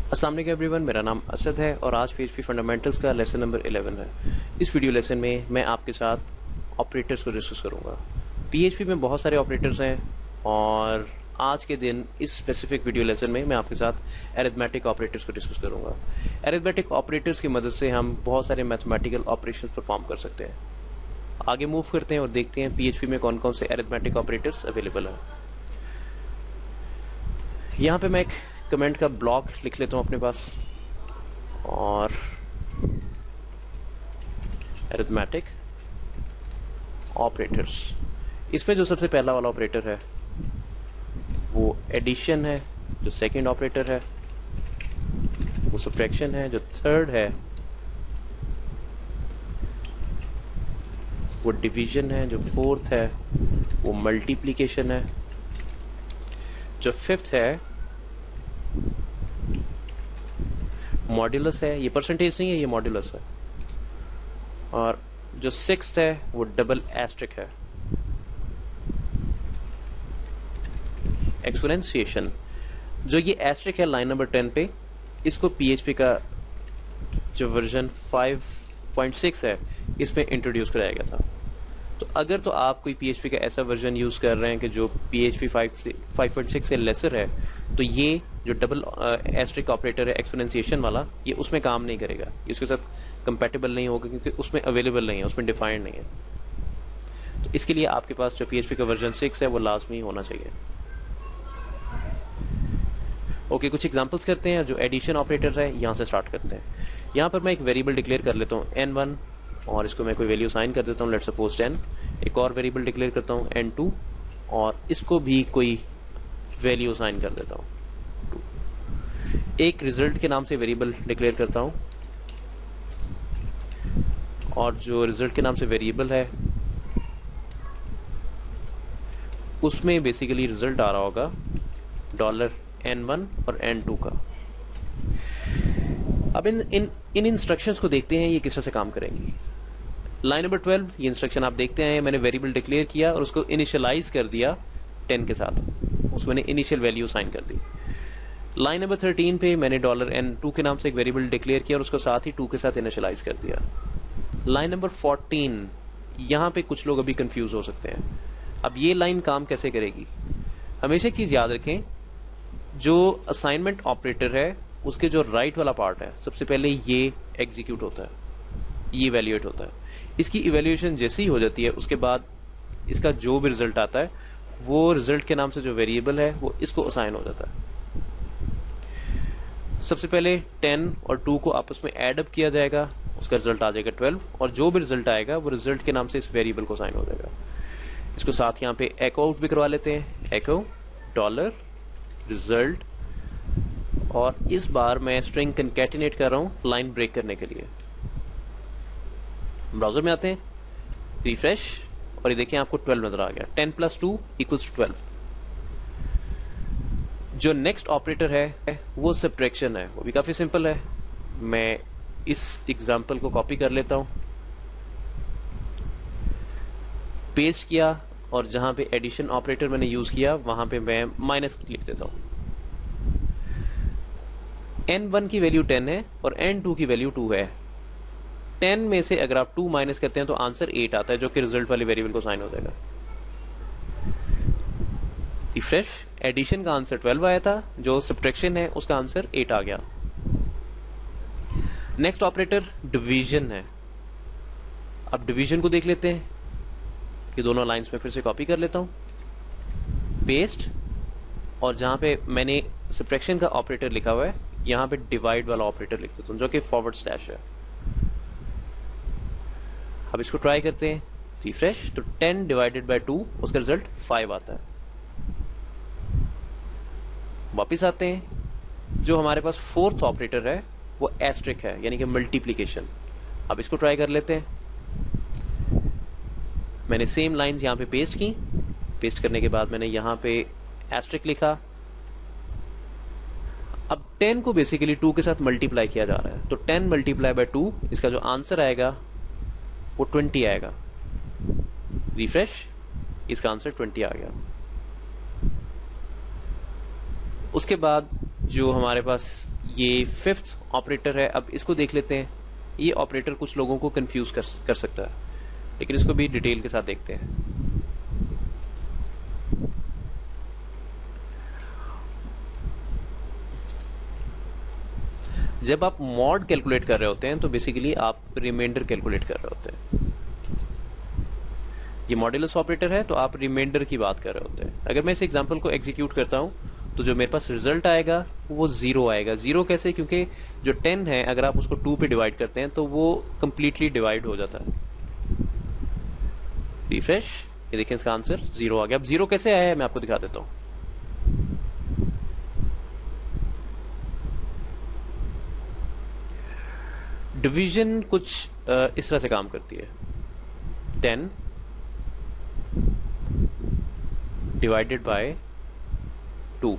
अस्सलाम वालेकुम एवरीवन, मेरा नाम असद है और आज PHP फंडामेंटल्स का लेसन नंबर 11 है। इस वीडियो लेसन में मैं आपके साथ ऑपरेटर्स को डिस्कस करूंगा। PHP में बहुत सारे ऑपरेटर्स हैं और आज के दिन इस स्पेसिफिक वीडियो लेसन में मैं आपके साथ अरिथमेटिक ऑपरेटर्स को डिस्कस करूंगा। अरिथमेटिक ऑपरेटर्स की मदद से हम बहुत सारे मैथमेटिकल ऑपरेशंस परफॉर्म कर सकते हैं। आगे मूव करते हैं और देखते हैं PHP में कौन कौन से अरिथमेटिक ऑपरेटर्स अवेलेबल हैं। यहाँ पे मैं एक कमेंट का ब्लॉक लिख लेता हूँ अपने पास और अरिथमेटिक ऑपरेटर्स, इसमें जो सबसे पहला वाला ऑपरेटर है वो एडिशन है, जो सेकंड ऑपरेटर है वो सब्ट्रैक्शन है, जो थर्ड है वो डिवीजन है, जो फोर्थ है वो मल्टीप्लिकेशन है, जो फिफ्थ है मॉड्यूलस है, ये परसेंटेज नहीं है, ये मॉड्यूलस है, और जो सिक्स्थ है वो डबल एस्ट्रिक है। एक्सपोनेंशिएशन, जो ये एस्ट्रिक है लाइन नंबर 10 पे, इसको PHP का जो वर्जन 5.6 है इसमें इंट्रोड्यूस कराया गया था। तो अगर तो आप कोई PHP का ऐसा वर्जन यूज कर रहे हैं कि जो PHP 5.6 से लेसर है, तो ये जो डबल एस्ट्रिक ऑपरेटर है एक्सपोनेंशिएशन वाला, ये उसमें काम नहीं करेगा, इसके साथ कंपैटिबल नहीं होगा क्योंकि उसमें अवेलेबल नहीं है, उसमें डिफाइंड नहीं है। तो इसके लिए आपके पास जो PHP का वर्जन 6 है वो लाजमी होना चाहिए। ओके, कुछ एग्जांपल्स करते हैं। जो एडिशन ऑपरेटर है यहाँ से स्टार्ट करते हैं। यहाँ पर मैं एक वेरिएबल डिक्लेयर कर लेता हूँ n1 और इसको मैं कोई वैल्यू साइन कर देता हूँ, लेट्स सपोज 10। एक और वेरिएबल डिक्लेयर करता हूँ n2 और इसको भी कोई वैल्यू साइन कर देता हूँ 2। एक रिजल्ट के नाम से वेरिएबल डिक्लेयर करता हूँ और जो रिजल्ट के नाम से वेरिएबल है उसमें बेसिकली रिजल्ट आ रहा होगा $n1 और n2 का। अब इन इंस्ट्रक्शंस को देखते हैं ये किस तरह से काम करेंगी। लाइन नंबर 12, ये इंस्ट्रक्शन आप देखते हैं, मैंने वेरिएबल डिक्लेयर किया और उसको इनिशियलाइज कर दिया 10 के साथ, उसको मैंने इनिशियल वैल्यू साइन कर दी। लाइन नंबर 13 पे मैंने $n2 के नाम से एक वेरिएबल डिक्लेयर किया और उसको साथ ही 2 के साथ इनिशियलाइज कर दिया। लाइन नंबर 14, यहां पे कुछ लोग अभी कंफ्यूज हो सकते हैं। अब ये लाइन काम कैसे करेगी? हमेशा एक चीज याद रखें, जो असाइनमेंट ऑपरेटर है उसके जो राइट वाला पार्ट है, सबसे पहले ये एग्जीक्यूट होता है, ये इवेल्युएट होता है। इसकी इवेल्युएशन जैसी ही हो जाती है उसके बाद इसका जो भी रिजल्ट आता है वो रिजल्ट के नाम से जो वेरिएबल है वो इसको असाइन हो जाता है। सबसे पहले 10 और 2 को आपस में एड अप किया जाएगा, उसका रिजल्ट आ जाएगा 12 और जो भी रिजल्ट आएगा वो रिजल्ट के नाम से इस वेरिएबल को असाइन हो जाएगा। इसको साथ यहाँ पे एको आउट भी करवा लेते हैं, एको डॉलर रिजल्ट, और इस बार मैं स्ट्रिंग कंकैटिनेट कर रहा हूं लाइन ब्रेक करने के लिए। ब्राउजर में आते हैं, रिफ्रेश, और ये देखें आपको 12 नजर आ गया। 10 + 2 = 12। जो नेक्स्ट ऑपरेटर है वो सब्ट्रैक्शन है, वो भी काफी सिंपल है। मैं इस एग्जांपल को कॉपी कर लेता हूं, पेस्ट किया और जहां पे एडिशन ऑपरेटर मैंने यूज किया वहां पे मैं माइनस लिख देता हूं। n1 की वैल्यू 10 है और n2 की वैल्यू 2 है। 10 में से अगर आप 2 माइनस करते हैं तो आंसर 8 आता है, जो कि रिजल्ट वाले वेरिएबल को साइन हो जाएगा। रिफ्रेश, एडिशन का आंसर 12 आया था, जो सब्ट्रैक्शन है उसका आंसर 8 आ गया। नेक्स्ट ऑपरेटर डिवीजन है। अब डिवीजन को देख लेते हैं कि दोनों लाइंस में फिर से कॉपी कर लेता हूं, पेस्ट, और जहां पे मैंने सब्ट्रैक्शन का ऑपरेटर लिखा हुआ है यहां पे डिवाइड वाला ऑपरेटर लिख देता हूं, जो कि // है। अब इसको ट्राई करते हैं, रिफ्रेश, तो 10 / 2 उसका रिजल्ट 5 आता है। वापिस आते हैं, जो हमारे पास फोर्थ ऑपरेटर है वो एस्ट्रिक है, यानी कि मल्टीप्लीकेशन। अब इसको ट्राई कर लेते हैं। मैंने सेम लाइंस यहां पे पेस्ट की, पेस्ट करने के बाद मैंने यहां पे एस्ट्रिक लिखा। अब 10 को बेसिकली 2 के साथ मल्टीप्लाई किया जा रहा है, तो 10 × 2, इसका जो आंसर आएगा वो 20 आएगा। रिफ्रेश, इसका आंसर 20 आ गया। उसके बाद जो हमारे पास ये फिफ्थ ऑपरेटर है। अब इसको देख लेते हैं। ये ऑपरेटर कुछ लोगों को कंफ्यूज कर सकता है, लेकिन इसको भी डिटेल के साथ देखते हैं। जब आप मॉड कैलकुलेट कर रहे होते हैं तो बेसिकली आप रिमाइंडर कैलकुलेट कर रहे होते हैं। ये मॉड्यूलस ऑपरेटर है तो आप रिमाइंडर की बात कर रहे होते हैं। अगर मैं इस एग्जांपल को एग्जीक्यूट करता हूं तो जो मेरे पास रिजल्ट आएगा वो 0 आएगा। 0 कैसे? क्योंकि जो 10 है अगर आप उसको 2 पे डिवाइड करते हैं तो वो कंप्लीटली डिवाइड हो जाता है। रिफ्रेश, ये देखिए इसका आंसर 0 आ गया। अब 0 कैसे आया है मैं आपको दिखा देता हूं। डिवीजन कुछ इस तरह से काम करती है। 10 डिवाइडेड बाय 2।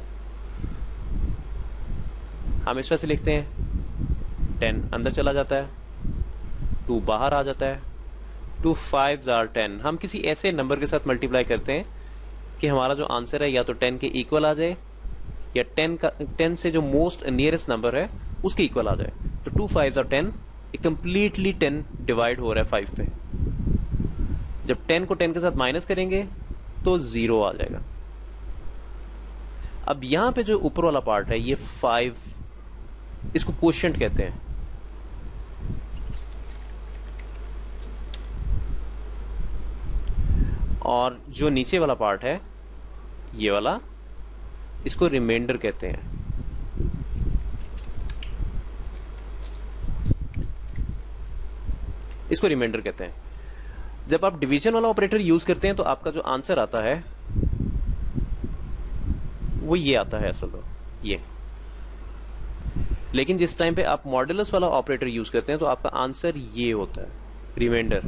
हम इस तरह से लिखते हैं, 10 अंदर चला जाता है, 2 बाहर आ जाता है, 2 5s are 10। हम किसी ऐसे नंबर के साथ मल्टीप्लाई करते हैं कि हमारा जो आंसर है या तो 10 के इक्वल आ जाए या 10 से जो मोस्ट नियरेस्ट नंबर है उसके इक्वल आ जाए। तो 2 5s are 10, कंप्लीटली 10 डिवाइड हो रहा है 5 पे। जब 10 को 10 के साथ माइनस करेंगे तो 0 आ जाएगा। अब यहां पे जो ऊपर वाला पार्ट है ये 5, इसको कोशेंट कहते हैं। और जो नीचे वाला पार्ट है ये वाला, इसको रिमाइंडर कहते हैं। इसको रिमाइंडर कहते हैं। जब आप डिवीजन वाला ऑपरेटर यूज करते हैं तो आपका जो आंसर आता है वो ये आता है असल में ये। लेकिन जिस टाइम पे आप मॉड्यूलस वाला ऑपरेटर यूज करते हैं तो आपका आंसर ये होता है, रिमाइंडर।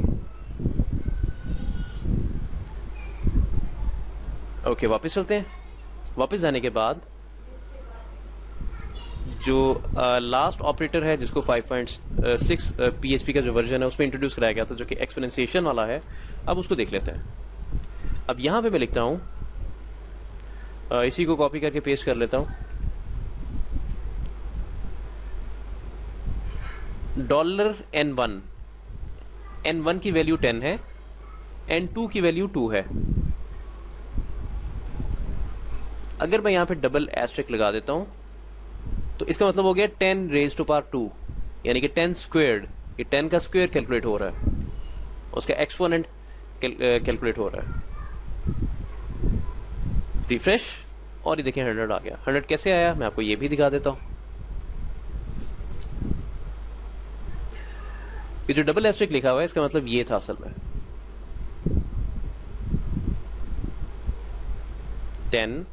ओके, वापस चलते हैं। वापस जाने के बाद जो लास्ट ऑपरेटर है जिसको 5.6 PHP का जो वर्जन है उसमें इंट्रोड्यूस कराया गया था, जो कि एक्सपोनेंशिएशन वाला है, अब उसको देख लेते हैं। अब यहां पे मैं लिखता हूं, इसी को कॉपी करके पेस्ट कर लेता हूं, $n1। n1 की वैल्यू 10 है, n2 की वैल्यू 2 है। अगर मैं यहां पे डबल एस्टेरिस्क लगा देता हूं तो इसका मतलब हो गया 10 रेज टू पावर 2, यानी कि 10 स्क्वेयर्ड। ये 10 का स्क्वायर कैलकुलेट हो रहा है, उसका एक्सपोनेंट कैलकुलेट हो रहा है। रिफ्रेश, और ये देखिए 100 आ गया। 100 कैसे आया मैं आपको ये भी दिखा देता हूं। ये जो डबल एस्टेरिस्क लिखा हुआ है इसका मतलब ये था असल में 10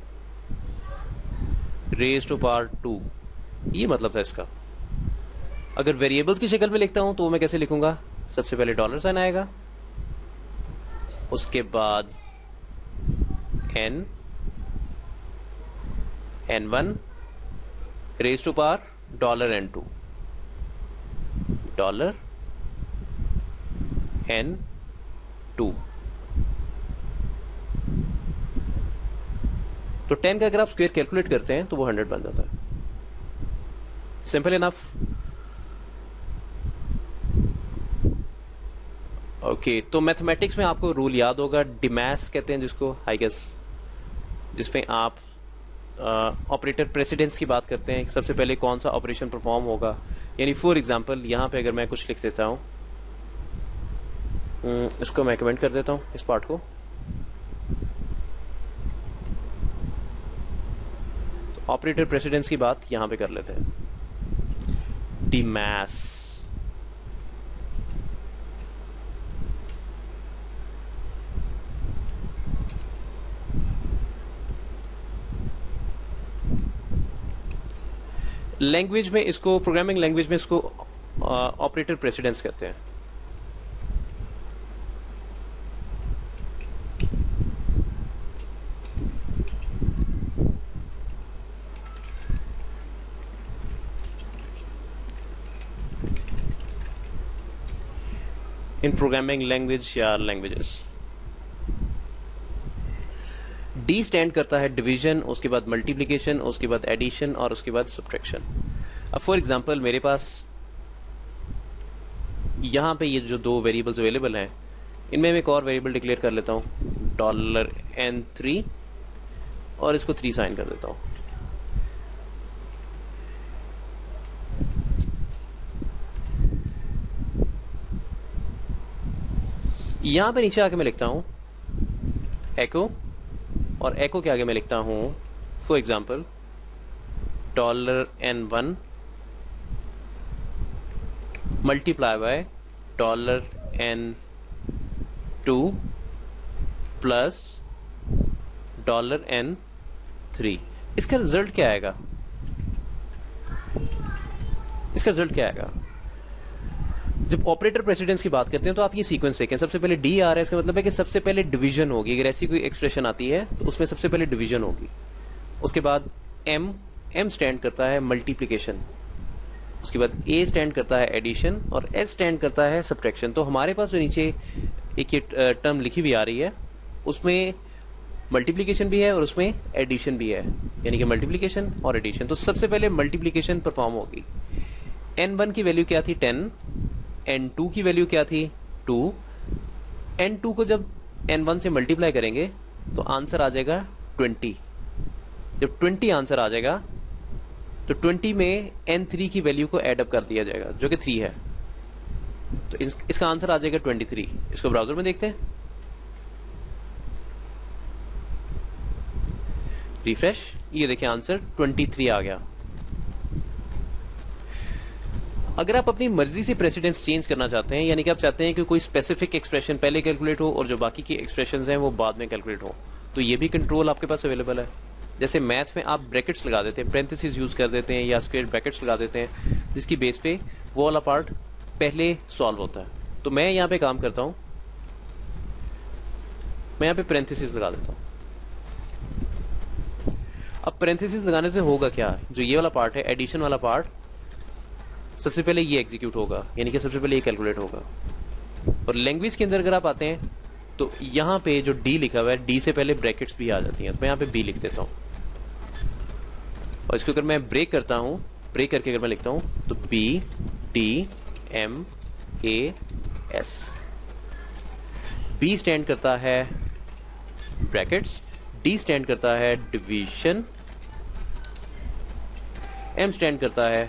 रेज टू पावर 2, ये मतलब था इसका। अगर वेरिएबल्स की शक्ल में लिखता हूं तो मैं कैसे लिखूंगा? सबसे पहले डॉलर साइन आएगा, उसके बाद n1 raise to power $n2, $n2। तो 10 का अगर आप स्क्वायर कैलकुलेट करते हैं तो वो 100 बन जाता है। Simple enough. ओके, तो मैथमेटिक्स में आपको रूल याद होगा, डिमैस कहते हैं जिसको, आई गेस, जिसमें आप ऑपरेटर प्रेसिडेंस की बात करते हैं। सबसे पहले कौन सा ऑपरेशन परफॉर्म होगा, यानी फॉर एग्जांपल यहां पे अगर मैं कुछ लिख देता हूं, इसको मैं कमेंट कर देता हूं इस पार्ट को। ऑपरेटर प्रेसिडेंस की बात यहां पे कर लेते हैं, डिमैस। लैंग्वेज में इसको, प्रोग्रामिंग लैंग्वेज में इसको ऑपरेटर प्रेसिडेंस कहते हैं। इन प्रोग्रामिंग लैंग्वेज या लैंग्वेजेस, डी स्टैंड करता है डिवीजन, उसके बाद मल्टीप्लिकेशन, उसके बाद एडिशन और उसके बाद सब्ट्रैक्शन। अब फॉर एग्जांपल मेरे पास यहां पे ये जो दो वेरिएबल्स अवेलेबल हैं, इनमें मैं एक और वेरिएबल डिक्लेयर कर लेता हूं $n3 और इसको 3 साइन कर देता हूं। यहां पे नीचे आके मैं लिखता हूं एको, और एको के आगे मैं लिखता हूं for example $n1 multiply by $n2 plus $n3। इसका रिजल्ट क्या आएगा? इसका रिजल्ट क्या आएगा? जब ऑपरेटर प्रेसिडेंस की बात करते हैं तो आप ये सीक्वेंस देखें, सबसे पहले डी आ रहा है, इसका मतलब है कि सबसे पहले डिवीजन होगी। अगर ऐसी कोई एक्सप्रेशन आती है तो उसमें सबसे पहले डिवीजन होगी, उसके बाद एम स्टैंड करता है मल्टीप्लिकेशन, उसके बाद ए स्टैंड करता है एडिशन, और एस स्टैंड करता है सब्ट्रैक्शन। तो हमारे पास जो नीचे एक ये टर्म लिखी हुई आ रही है, उसमें मल्टीप्लिकेशन भी है और उसमें एडिशन भी है, यानी कि मल्टीप्लिकेशन और एडिशन। तो सबसे पहले मल्टीप्लिकेशन परफॉर्म होगी। n1 की वैल्यू क्या थी 10, n2 की वैल्यू क्या थी 2, n2 को जब n1 से मल्टीप्लाई करेंगे तो आंसर आ जाएगा 20। जब 20 आंसर आ जाएगा तो 20 में n3 की वैल्यू को एड अप कर दिया जाएगा जो कि 3 है, तो इसका आंसर आ जाएगा 23। इसको ब्राउजर में देखते हैं, रिफ्रेश, ये देखिए आंसर 23 आ गया। अगर आप अपनी मर्जी से प्रेसिडेंस चेंज करना चाहते हैं, यानी कि आप चाहते हैं कि कोई स्पेसिफिक एक्सप्रेशन पहले कैलकुलेट हो और जो बाकी की एक्सप्रेशंस हैं वो बाद में कैलकुलेट हो, तो ये भी कंट्रोल आपके पास अवेलेबल है। जैसे मैथ में आप ब्रैकेट्स लगा देते हैं, पेरेंथेसिस यूज कर देते हैं या स्क्वायर ब्रैकेट्स लगा देते हैं, जिसकी बेस पे वो वाला पार्ट पहले सॉल्व होता है। तो मैं यहाँ पे काम करता हूं, मैं यहाँ पे पेरेंथेसिस लगा देता हूं। अब पेरेंथेसिस लगाने से होगा क्या, जो ये वाला पार्ट है एडिशन वाला पार्ट, सबसे पहले ये एग्जीक्यूट होगा, यानी कि सबसे पहले ये कैलकुलेट होगा। और लैंग्वेज के अंदर अगर आप आते हैं तो यहां पे जो डी लिखा हुआ है, डी से पहले ब्रैकेट्स भी आ जाती हैं, तो मैं यहां पे बी लिख देता हूं, और इसको अगर मैं ब्रेक करता हूं, ब्रेक करके अगर मैं लिखता हूं तो B D M A S. B stand करता है ब्रैकेट्स, डी स्टैंड करता है डिवीजन, एम स्टैंड करता है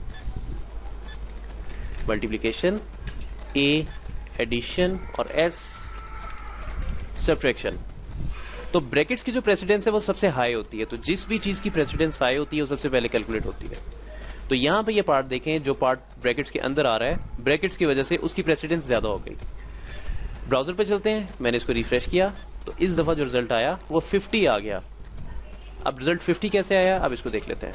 मल्टीप्लिकेशन, ए एडिशन और एस सब्ट्रैक्शन। तो ब्रैकेट्स की जो प्रेसिडेंस है वो सबसे हाई होती है, तो जिस भी चीज की प्रेसिडेंस हाई होती है वो सबसे पहले कैलकुलेट होती है। तो यहां पे ये पार्ट देखें, जो पार्ट ब्रैकेट्स के अंदर आ रहा है, ब्रैकेट्स की वजह से उसकी प्रेसिडेंस ज्यादा हो गई। ब्राउजर पे चलते हैं, मैंने इसको रिफ्रेश किया तो इस दफा जो रिजल्ट आया वो 50 आ गया। अब रिजल्ट 50 कैसे आया, अब इसको देख लेते हैं।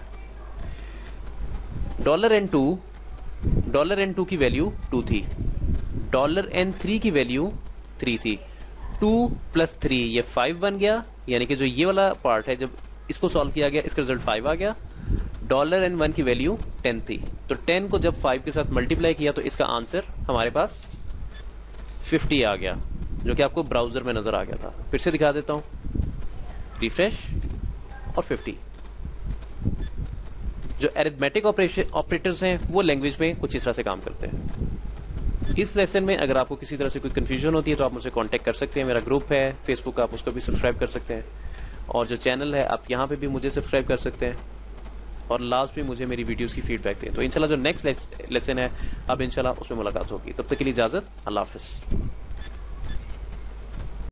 $n2 की वैल्यू 2 थी, $n3 की वैल्यू 3 थी, 2 + 3 ये 5 बन गया, यानी कि जो ये वाला पार्ट है जब इसको सॉल्व किया गया इसका रिजल्ट 5 आ गया। $n1 की वैल्यू 10 थी, तो 10 को जब 5 के साथ मल्टीप्लाई किया तो इसका आंसर हमारे पास 50 आ गया, जो कि आपको ब्राउजर में नजर आ गया था। फिर से दिखा देता हूं, रिफ्रेश और 50। जो अरिथमेटिक ऑपरेटर्स हैं वो लैंग्वेज में कुछ इस तरह से काम करते हैं। इस लेसन में अगर आपको किसी तरह से कोई कंफ्यूजन होती है तो आप मुझसे कांटेक्ट कर सकते हैं। मेरा ग्रुप है फेसबुक, आप उसको भी सब्सक्राइब कर सकते हैं, और जो चैनल है आप यहाँ पे भी मुझे सब्सक्राइब कर सकते हैं, और लास्ट में मुझे मेरी वीडियोस की फीडबैक दें। तो इंशाल्लाह जो नेक्स्ट लेसन है अब इंशाल्लाह उसमें मुलाकात होगी। तब तक के लिए इजाजत, अल्लाह हाफिज।